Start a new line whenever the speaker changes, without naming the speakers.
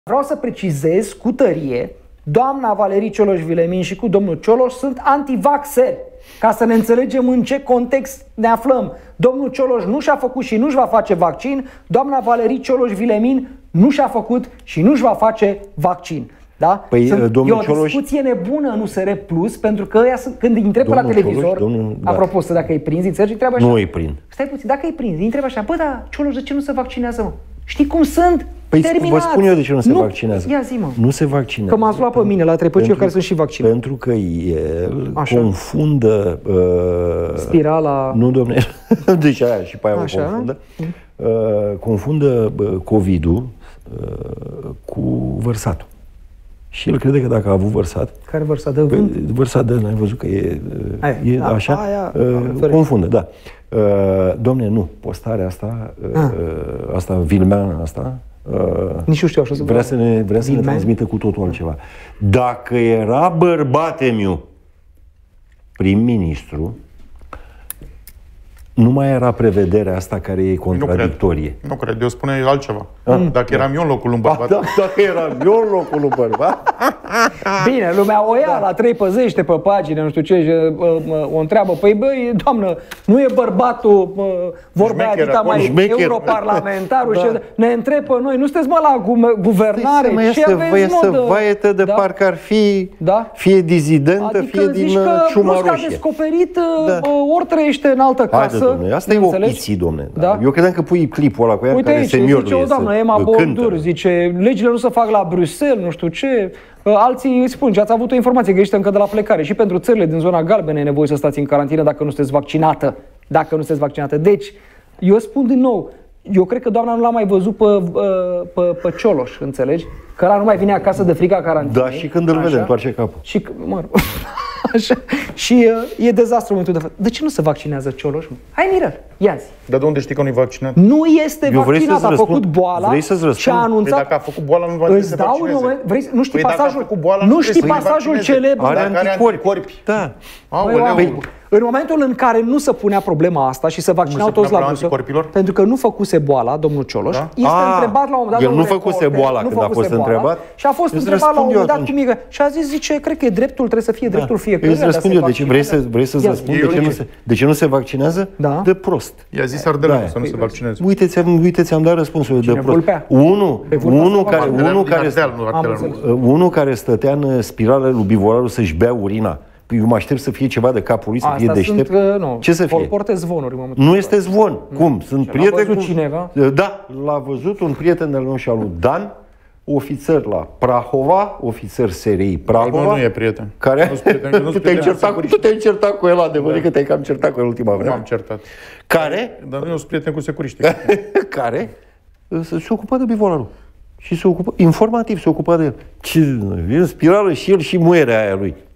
Vreau să precizez cu tărie, doamna Valerie Cioloș-Vilemin și cu domnul Cioloș sunt antivaxeri, ca să ne înțelegem în ce context ne aflăm. Domnul Cioloș nu și-a făcut și nu-și va face vaccin, doamna Valerie Cioloș-Vilemin nu și-a făcut și nu-și va face vaccin. Da?
Păi,
e o discuție nebună în USR Plus, pentru că ăia sunt, când îi întreb la televizor, apropo, să dacă îi prinzi, înțelegi, întreabă așa.
Nu îi prind.
Stai puțin, dacă îi prinzi, îi întreb așa, bă, dar Cioloș, de ce nu se vaccinează, mă? Știi cum sunt?
Păi
terminați.
vă spun eu de ce nu se vaccinează.
Ia zi, mă.
Nu se vaccinează.
Că m-ați luat pe mine la trei, eu care sunt și vaccinat.
Pentru că el confundă...
spirala...
Nu, domne, deci aia și pe aia o confundă. Confundă COVID-ul cu vărsatul. Și el crede că dacă a avut vărsat...
Care vărsat? De vânt?
Vărsat de, n-ai văzut că e așa? Confundă, da. Domne, nu. Postarea asta, asta vilmeană asta,
nici nu știu așa să
vrea să ne transmită cu totul altceva. Dacă era bărbatemiu prim-ministru, nu mai era prevederea asta care e contradictorie.
Nu cred, eu spune altceva. Dacă eram eu în locul unui bărbat.
Dacă eram eu în locul unui bărbat.
Bine, lumea o ia la 3 păzește pe pagină, nu știu ce, o întreabă, păi băi, doamnă, nu e bărbatul, vorba aia dita mai europarlamentarul și ne întreb pe noi, nu sunteți mă la guvernare?
Și aveți să vaietă de parcă ar fi fie dizidentă, fie din ciuma roșie.
Adică a descoperit ori trăiește în altă casă.
Domne, asta e ochiții, domne. Da? Eu credeam că pui clipul ăla cu ea care seniorul
zice o doamnă, Emma Bondur, zice, legile nu se fac la Bruxelles, nu știu ce. Alții îi spun, ați avut o informație greșită încă de la plecare. Și pentru țările din zona galbenă e nevoie să stați în carantină dacă nu sunteți vaccinată. Dacă nu sunteți vaccinată. Deci, eu spun din nou, eu cred că doamna nu l-a mai văzut pe Cioloș, înțelegi? Că ăla nu mai vine acasă de frica carantinei.
Da, și când îl vede, întoarce capul.
Și, așa. Și e dezastru în momentul de față. De ce nu se vaccinează Cioloș? Hai, Mirel, ia zi.
Dar de unde știi că nu-i vaccinat?
Nu este vaccinat, a făcut boala și a anunțat...
Păi dacă a făcut boala, nu va trebui să vaccineze.
Nu știi pasajul, nu știi pasajul celebru.
Are anticorpi. Da.
În momentul în care nu se punea problema asta și se vaccinau toți la Bruxelles, pentru că nu făcuse boala, domnul Cioloș, este întrebat la un moment dat.
El nu făcuse boala când a fost întrebat.
Și a fost întrebat la un moment dat și a zis, zice, cred că e dreptul, trebuie să fie dreptul fiecăruia.
Eu îți răspund eu, deci vrei să-ți răspund de ce nu se vaccinează? De prost.
I-a zis Ardeleanu să nu se vaccineze.
Uite, ți-am dat răspunsul de prost. Unul care stătea în spirală lui Bivoraru să-și bea urina. Eu mă aștept să fie ceva de capul lui, să fie deștept. Ce să fie?
Colporte zvonuri.
Nu este zvon. Cum? Sunt prieteni cu...
cineva?
Da, l-a văzut un prieten de-al nostru, al lui Dan, ofițer la Prahova, ofițer SRI Prahova.
Nu e prieten.
Care? Tu te-ai certat cu el, adevărat că te-ai cam certat cu el ultima vreme.
M-am certat.
Care?
Dar nu sunt prieten cu securiștii.
Care? Se ocupa de Bivoraru. Și se ocupă, informativ se ocupa de el. Ce, în spirală și el și muierea aia lui.